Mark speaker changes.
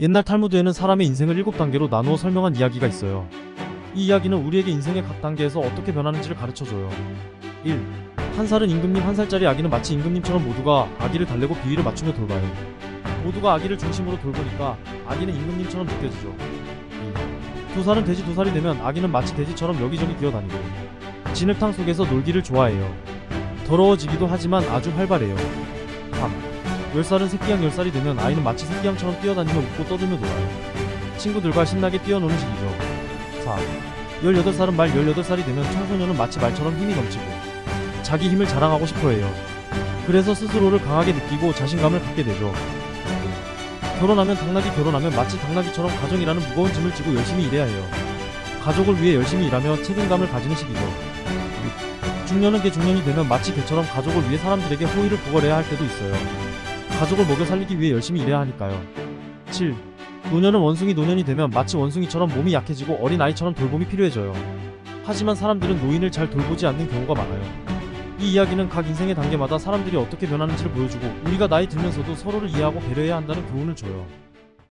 Speaker 1: 옛날 탈무드에는 사람의 인생을 7단계로 나누어 설명한 이야기가 있어요. 이 이야기는 우리에게 인생의 각 단계에서 어떻게 변하는지를 가르쳐줘요. 1. 한 살은 임금님, 한 살짜리 아기는 마치 임금님처럼 모두가 아기를 달래고 비위를 맞추며 돌봐요. 모두가 아기를 중심으로 돌보니까 아기는 임금님처럼 느껴지죠. 2. 2살은 돼지, 2살이 되면 아기는 마치 돼지처럼 여기저기 기어다니고 진흙탕 속에서 놀기를 좋아해요. 더러워지기도 하지만 아주 활발해요. 3. 10살은 새끼양, 10살이 되면 아이는 마치 새끼양처럼 뛰어다니며 웃고 떠들며 놀아요. 친구들과 신나게 뛰어노는 시기죠. 4. 18살은 말, 18살이 되면 청소년은 마치 말처럼 힘이 넘치고 자기 힘을 자랑하고 싶어해요. 그래서 스스로를 강하게 느끼고 자신감을 갖게 되죠. 5. 결혼하면 마치 당나귀처럼 가정이라는 무거운 짐을 지고 열심히 일해야 해요. 가족을 위해 열심히 일하며 책임감을 가지는 시기죠. 6. 중년은 개, 중년이 되면 마치 개처럼 가족을 위해 사람들에게 호의를 구걸해야 할 때도 있어요. 가족을 먹여 살리기 위해 열심히 일해야 하니까요. 7. 노년은 원숭이, 노년이 되면 마치 원숭이처럼 몸이 약해지고 어린아이처럼 돌봄이 필요해져요. 하지만 사람들은 노인을 잘 돌보지 않는 경우가 많아요. 이 이야기는 각 인생의 단계마다 사람들이 어떻게 변하는지를 보여주고 우리가 나이 들면서도 서로를 이해하고 배려해야 한다는 교훈을 줘요.